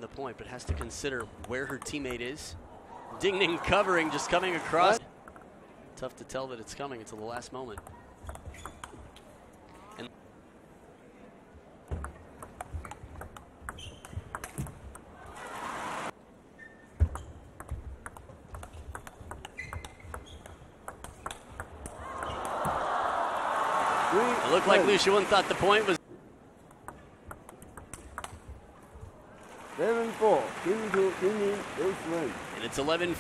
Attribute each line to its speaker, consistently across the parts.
Speaker 1: the point, but has to consider where her teammate is. Ding Ning covering, just coming across. What? Tough to tell that it's coming until the last moment. And it looked like Liu Shiwen thought the point was
Speaker 2: 7-4, Ding Ning, Liu Shiwen.
Speaker 1: And it's 11.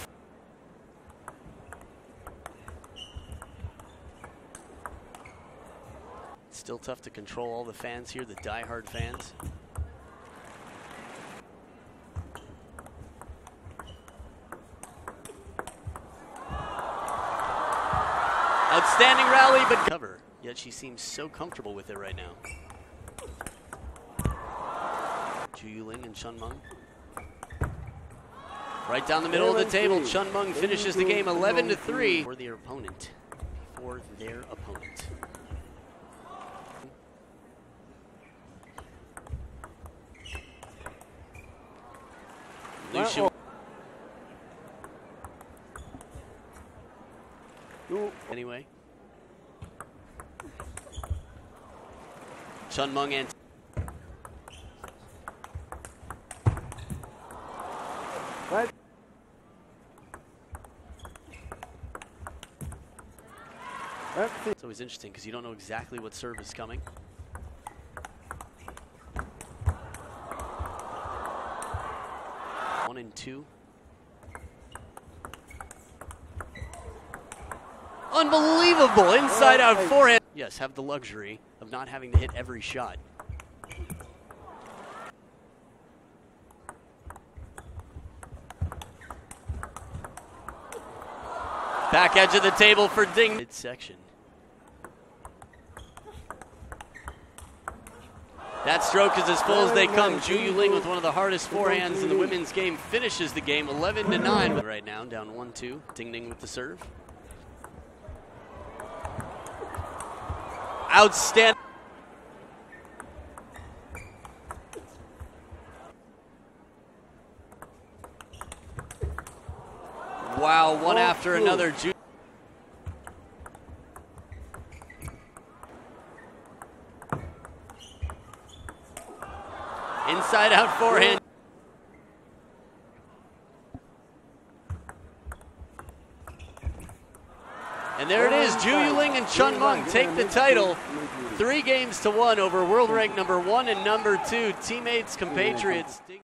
Speaker 1: Still tough to control all the fans here, the die-hard fans. Outstanding rally, but cover. Yet she seems so comfortable with it right now. Zhu Yuling and Chen Meng. Right down the middle of the table, Chen Meng finishes the game 11-3 for their opponent. Liu Shiwen. Anyway. Chen Meng and
Speaker 2: What?
Speaker 1: It's always interesting because you don't know exactly what serve is coming. One and two. Unbelievable inside out forehand. Yes, have the luxury of not having to hit every shot. Back edge of the table for Ding. Midsection. That stroke is as full as they come. Zhu Yuling with one of the hardest forehands in the women's game finishes the game 11-9 right now, down 1-2. Ding Ning with the serve. Outstanding. Wow, one after another. Inside out forehand. And there it is, Zhu Yuling and Chen Meng take the title 3-1 over world rank #1 and #2 teammates, compatriots.